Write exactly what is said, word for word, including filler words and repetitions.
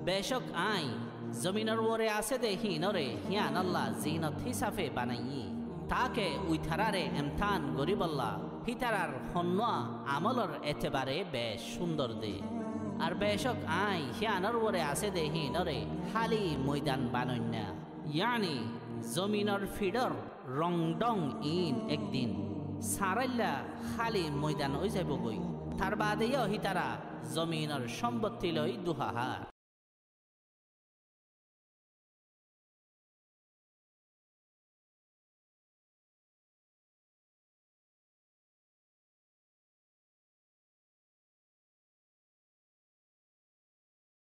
বেশক I জমিনের ওরে আছে দে হিনরে হিয়ান আল্লাহ জিনত হিসাবে বানাই তাকে উইথারারে এমথান গরিবল্লা হিতারার হন্যা আমলর এতেবারে বেশ সুন্দর দে আর বেশক আই হিয়ানর ওরে আছে দে হিনরে হালি ময়দান বানন্যা ইয়ানি জমিনর ফিডর রং ডং ইন একদিন সারাইল্লা খালি ময়দান হয়ে যাব গই তার বাদেও হিতারা জমিনের সম্পত্তি লই দুহাহার